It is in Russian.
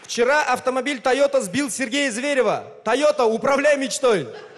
Вчера автомобиль Toyota сбил Сергея Зверева. Toyota, управляй мечтой.